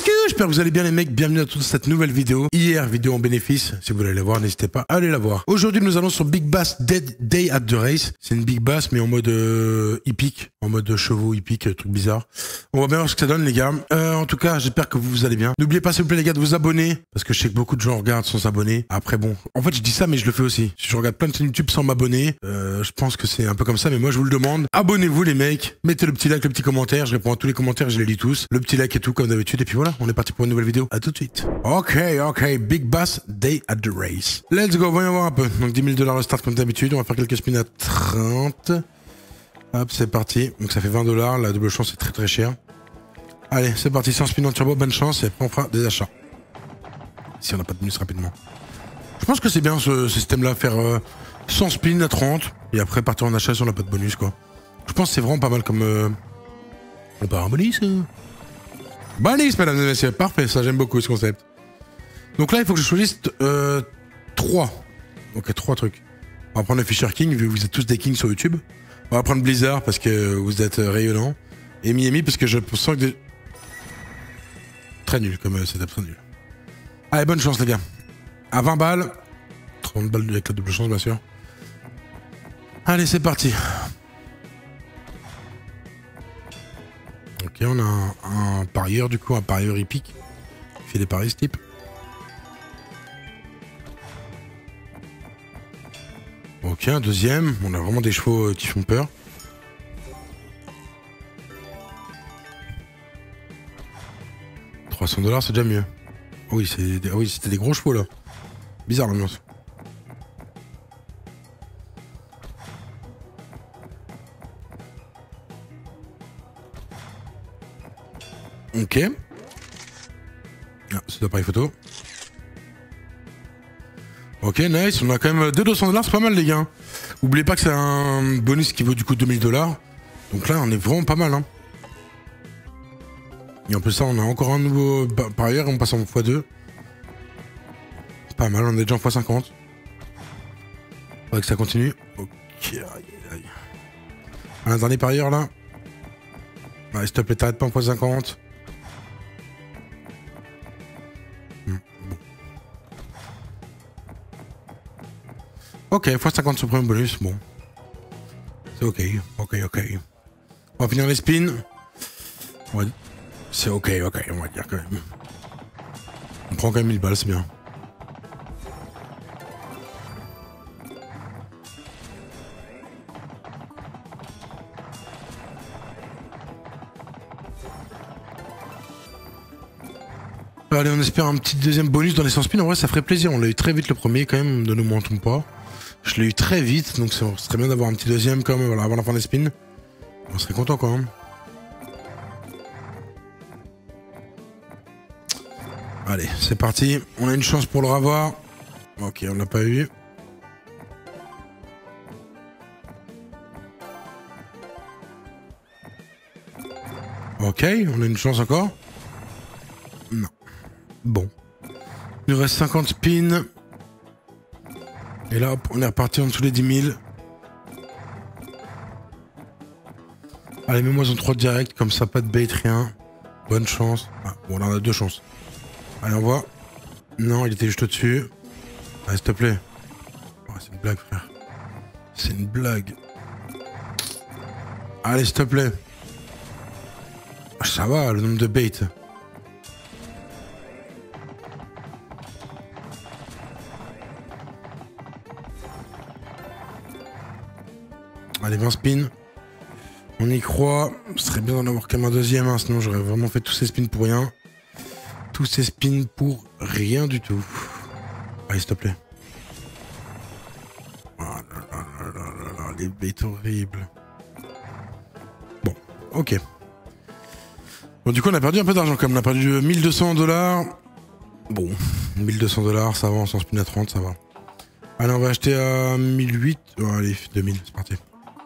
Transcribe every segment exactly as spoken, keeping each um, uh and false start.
J'espère que vous allez bien les mecs, bienvenue à toute cette nouvelle vidéo. Hier, vidéo en bénéfice, si vous voulez la voir, n'hésitez pas à aller la voir. Aujourd'hui, nous allons sur Big Bass Dead Day at the Race. C'est une Big Bass, mais en mode euh, hippique, en mode chevaux hippique, truc bizarre. On va bien voir ce que ça donne les gars. Euh, en tout cas, j'espère que vous, vous allez bien. N'oubliez pas s'il vous plaît les gars de vous abonner, parce que je sais que beaucoup de gens regardent sans s'abonner. Après bon, en fait je dis ça mais je le fais aussi. Si je regarde plein de chaînes YouTube sans m'abonner, euh, je pense que c'est un peu comme ça, mais moi je vous le demande. Abonnez-vous les mecs, mettez le petit like, le petit commentaire, je réponds à tous les commentaires, je les lis tous. Le petit like et tout comme d'habitude, et puis voilà, on est parti pour une nouvelle vidéo. À tout de suite. Ok, ok, Big Bass Day at the Race. Let's go, voyons voir un peu. Donc dix mille dollars le start comme d'habitude, on va faire quelques spins à trente. Hop, c'est parti. Donc ça fait vingt dollars, la double chance est très très chère. Allez, c'est parti, cent spins en turbo, bonne chance, et après on fera des achats. Si on n'a pas de bonus rapidement. Je pense que c'est bien ce système-là, faire euh, cent spins à trente, et après partir en achat si on n'a pas de bonus, quoi. Je pense que c'est vraiment pas mal comme... Euh... On part en bonus euh... Bonus, mesdames et messieurs, parfait, ça j'aime beaucoup ce concept. Donc là, il faut que je choisisse euh, trois. Ok, trois trucs. On va prendre le Fisher King, vu que vous êtes tous des kings sur YouTube. On va prendre Blizzard, parce que vous êtes rayonnant. Et Miami, parce que je sens que... Des... Très nul, comme euh, setup, très nul. Allez, bonne chance les gars. À vingt balles. trente balles avec la double chance bien sûr. Allez, c'est parti. Ok, on a un, un parieur du coup, un parieur hippique. Il fait des paris ce type. Ok, un deuxième. On a vraiment des chevaux euh, qui font peur. trois cents dollars, c'est déjà mieux. Oui, c'est des... oui, c'était des gros chevaux là. Bizarre l'ambiance. Ok. Ah, c'est l'appareil photo. Ok, nice. On a quand même deux deux cents dollars, c'est pas mal les gars. Oubliez pas que c'est un bonus qui vaut du coup deux mille dollars. Donc là, on est vraiment pas mal. Hein. Et en plus ça, on a encore un nouveau parieur, on passe en fois deux. Pas mal, on est déjà en fois cinquante. Faudrait que ça continue. Ok, aïe, aïe. Un dernier parieur là. Allez, s'il te plaît, t'arrêtes pas en fois cinquante. Hmm, bon. Ok, fois cinquante sur le premier bonus, bon. C'est ok, ok, ok. On va finir les spins. On va... C'est ok, ok, on va dire quand même. On prend quand même mille balles, c'est bien. Allez, on espère un petit deuxième bonus dans les cent spins. En vrai, ça ferait plaisir. On l'a eu très vite le premier, quand même. Ne nous mentons pas. Je l'ai eu très vite, donc ce serait bien d'avoir un petit deuxième, quand même, voilà, avant la fin des spins. On serait content quand même. Allez, c'est parti. On a une chance pour le revoir. Ok, on l'a pas eu. Ok, on a une chance encore. Non. Bon. Il nous reste cinquante spins. Et là, hop, on est reparti en dessous des dix mille. Allez, mets-moi en trois direct, comme ça, pas de bait, rien. Bonne chance. Ah, bon, là, on a deux chances. Allez, on voit. Non, il était juste au-dessus. Allez, s'il te plaît. Oh, c'est une blague, frère. C'est une blague. Allez, s'il te plaît. Ah, ça va, le nombre de baits. Allez, vingt spins. On y croit. Ce serait bien d'en avoir quand même un deuxième, hein, sinon j'aurais vraiment fait tous ces spins pour rien. Tous ces spins pour rien du tout. Allez, s'il te plaît. Oh là là là là là là, les bêtes horribles. Bon, ok. Bon, du coup, on a perdu un peu d'argent quand même. On a perdu mille deux cents dollars. Bon, mille deux cents dollars, ça va, on s'en spin à trente, ça va. Allez, on va acheter à mille huit. Oh, allez, deux mille, c'est parti.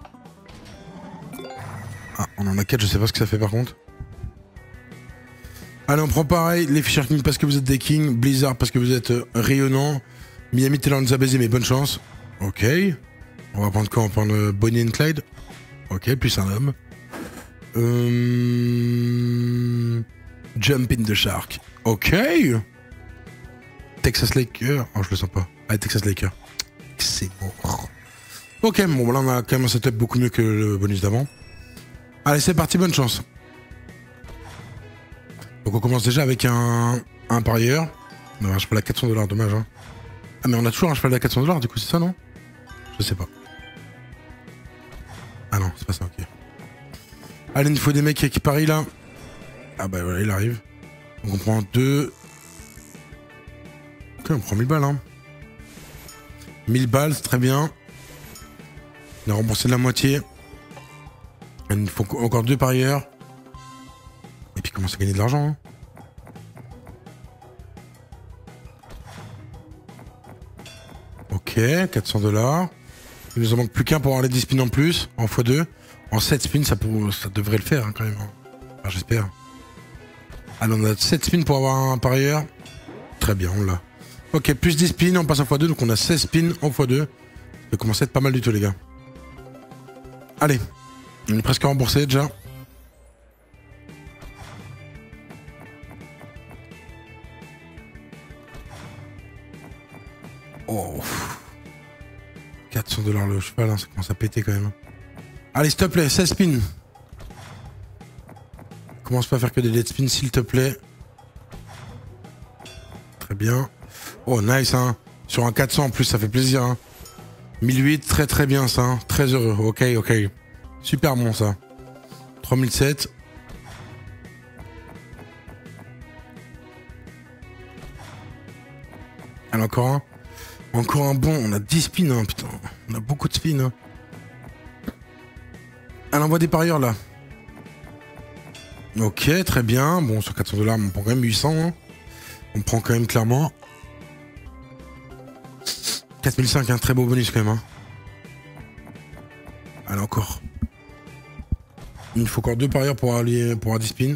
Ah, on en a quatre, je sais pas ce que ça fait par contre. Allez, on prend pareil, les Fisher King parce que vous êtes des kings, Blizzard parce que vous êtes euh, rayonnants, Miami Taylor nous a baisé, mais bonne chance. Ok. On va prendre quoi? On va prendre euh, Bonnie and Clyde. Ok, plus un homme. Euh... Jump in the shark. Ok. Texas Lakers. Oh, je le sens pas. Allez, Texas Lakers. C'est mort. Ok, bon, là, on a quand même un setup beaucoup mieux que le bonus d'avant. Allez, c'est parti, bonne chance. Donc, on commence déjà avec un, un parieur. On a un cheval à quatre cents dollars, dommage. Hein. Ah, mais on a toujours un cheval à quatre cents dollars, du coup, c'est ça, non? Je sais pas. Ah non, c'est pas ça, ok. Allez, il faut des mecs qui parient là. Ah bah voilà, il arrive. Donc on prend deux. Ok, on prend mille balles, hein. mille balles, c'est très bien. On a remboursé de la moitié. Il nous faut encore deux parieurs. Et puis commence à gagner de l'argent, hein. Ok, quatre cents dollars. Il nous en manque plus qu'un pour avoir les dix spins en plus, en fois deux. En sept spins, ça, pour... ça devrait le faire, hein, quand même. Enfin, j'espère. Alors, on a sept spins pour avoir un parieur. Très bien, on l'a. Ok, plus dix spins, on passe en fois deux, donc on a seize spins en fois deux. Ça peut commencer à être pas mal du tout, les gars. Allez, on est presque remboursé déjà. Oh. quatre cents dollars le cheval, hein, ça commence à péter quand même. Allez, s'il te plaît, seize spins. Commence pas à faire que des dead spins, s'il te plaît. Très bien. Oh, nice, hein. Sur un quatre cents en plus, ça fait plaisir, hein. mille huit, très très bien, ça. Hein. Très heureux. Ok, ok. Super bon, ça. trois mille sept. Allez, encore un. Encore un bon. On a dix spins, hein, putain. On a beaucoup de spins, hein. Elle envoie des parieurs là. Ok, très bien. Bon, sur quatre cents dollars, on prend quand même huit cents. Hein. On prend quand même clairement. quatre mille cinq, un très beau bonus quand même. Hein. Allez, encore. Il faut encore deux parieurs pour aller pour avoir dix spins.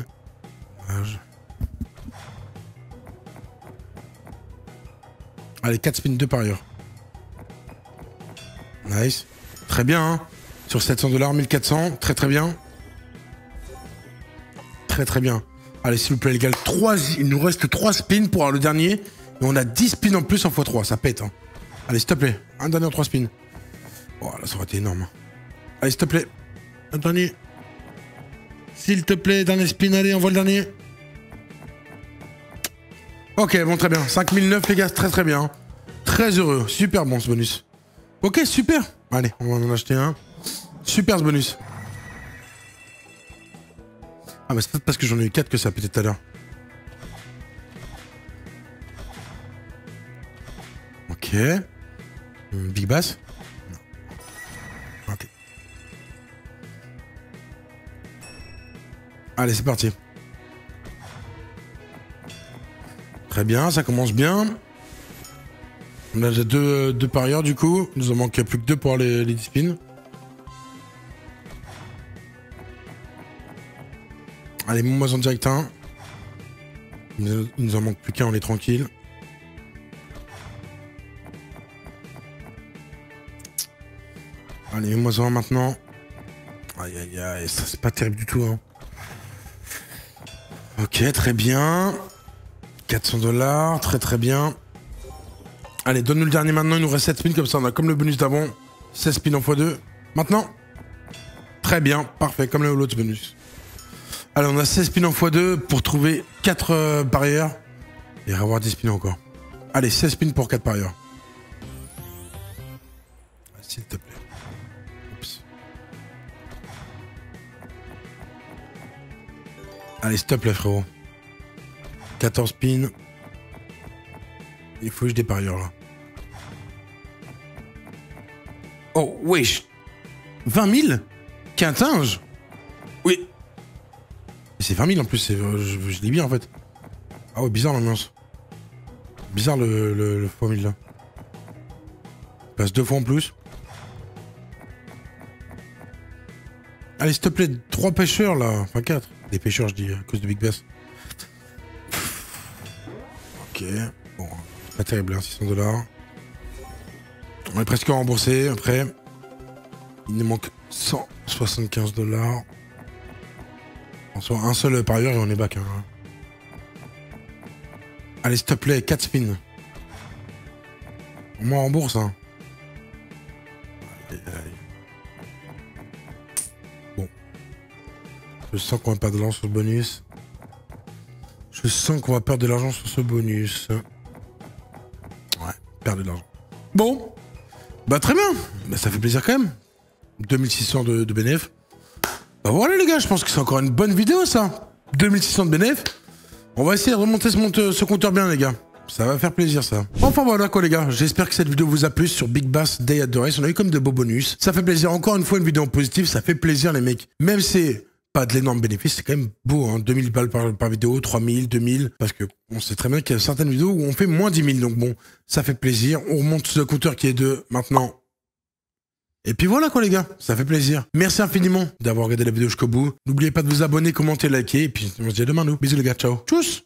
Allez, quatre spins, deux parieurs. Nice. Très bien, hein. Sur sept cents dollars, mille quatre cents, très très bien. Très très bien. Allez, s'il vous plaît les gars, trois, il nous reste trois spins pour avoir le dernier. Et on a dix spins en plus en fois trois, ça pète. Hein. Allez, s'il te plaît, un dernier en trois spins. Oh là, ça aurait été énorme. Allez, s'il te plaît, un dernier. S'il te plaît, dernier spin, allez, envoie le dernier. Ok, bon, très bien. cinq mille neuf les gars, très très bien. Très heureux, super bon ce bonus. Ok, super. Allez, on va en acheter un. Super ce bonus. Ah bah c'est peut-être parce que j'en ai eu quatre que ça peut-être tout à l'heure. Ok. Big Bass. Non. Ok. Allez, c'est parti. Très bien, ça commence bien. On a déjà deux, deux parieurs du coup. Il nous en manque plus que deux pour avoir les, les dix spins. Allez, moi en direct un. Il nous en manque plus qu'un, on est tranquille. Allez, moi en maintenant. Aïe aïe aïe, ça c'est pas terrible du tout. Hein. Ok, très bien. quatre cents dollars, très très bien. Allez, donne-nous le dernier maintenant, il nous reste sept spins comme ça, on a comme le bonus d'avant. seize spins en fois deux. Maintenant. Très bien, parfait, comme l'autre bonus. Allez, on a seize spins en fois deux pour trouver quatre euh, parieurs. Et avoir dix spins encore. Allez, seize spins pour quatre parieurs. S'il te plaît. Oups. Allez, s'il te plaît, frérot. quatorze spins. Il faut que je des parieurs, là. Oh, wesh. vingt mille Quintinge. Oui. C'est vingt mille en plus, je, je l'ai bien en fait. Ah ouais, bizarre l'ambiance. Bizarre le, le, le fois mille là. Il passe deux fois en plus. Allez, s'il te plaît, trois pêcheurs là. Enfin, quatre. Des pêcheurs, je dis, à cause de Big Bass. Ok. Bon, pas terrible, hein, six cents dollars. On est presque remboursé après. Il nous manque cent soixante-quinze dollars. En soit un seul parieur et on est back. Hein. Allez, s'il te plaît, quatre spins. Moi en bourse, hein. Aïe, aïe. Bon. Je sens qu'on va perdre de l'argent sur le bonus. Je sens qu'on va perdre de l'argent sur ce bonus. Ouais, perdre de l'argent. Bon. Bah très bien. Bah ça fait plaisir quand même. deux mille six cents de, de bénéf. Bah voilà les gars, je pense que c'est encore une bonne vidéo ça. deux mille six cents de bénéf. On va essayer de remonter ce, monte, ce compteur bien les gars. Ça va faire plaisir ça. Enfin voilà quoi les gars, j'espère que cette vidéo vous a plu sur Big Bass Day at the Race. On a eu comme de beaux bonus. Ça fait plaisir, encore une fois une vidéo positive, ça fait plaisir les mecs. Même si c'est pas de l'énorme bénéfice, c'est quand même beau, hein. deux mille balles par, par vidéo, trois mille, deux mille. Parce que on sait très bien qu'il y a certaines vidéos où on fait moins dix mille. Donc bon, ça fait plaisir. On remonte ce compteur qui est de maintenant. Et puis voilà quoi les gars, ça fait plaisir. Merci infiniment d'avoir regardé la vidéo jusqu'au bout. N'oubliez pas de vous abonner, commenter, liker. Et puis on se dit à demain nous. Bisous les gars, ciao. Tchuss.